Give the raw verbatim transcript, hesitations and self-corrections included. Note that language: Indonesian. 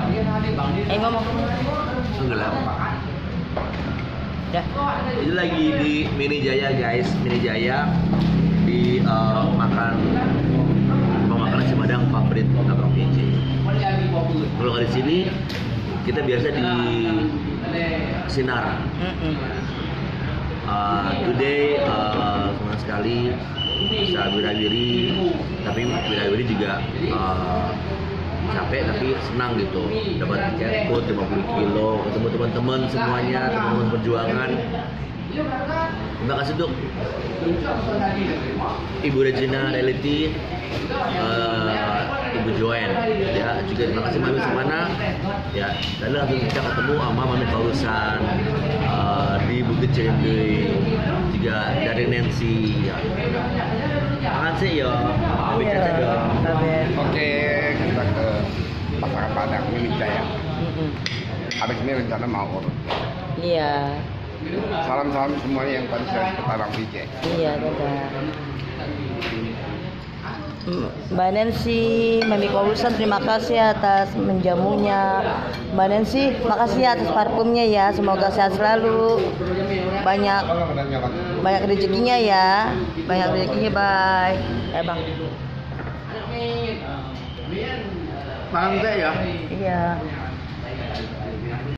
Eh ngomong. Tenggelam. Dah. Ini lagi di Mini Jaya guys, Mini Jaya di uh, makan rumah makan nasi Padang favorit Abang P J. Kalau di sini kita biasa di Sinar. Uh, today uh, senang sekali bisa wirawiri, tapi wirawiri juga uh, capek tapi senang gitu, dapat tiket code lima puluh kilo, ketemu teman-teman semuanya, teman-teman perjuangan. Terima kasih untuk Ibu Regina Reality, uh, Ibu Joen, ya juga terima kasih Mami Semana, ya dan langsung kita ketemu sama Mami Kausan uh, di Bukit Ciremai, juga dari Nancy, ya. Makan sih ya, bicara dong. Oke, kita ke Pasar Padang Mini Jaya. Habis ini rencana mau urut. Iya. Salam-salam semuanya yang pada saya ke Abang P J. Iya, dadah. Mbak Nancy, Mami Kausan, terima kasih atas menjamunya. Mbak Nancy, makasih atas parfumnya ya. Semoga sehat selalu. Banyak banyak rezekinya ya. Banyak rezekinya, bye. Eh, Bang. Makan teh ya? Iya.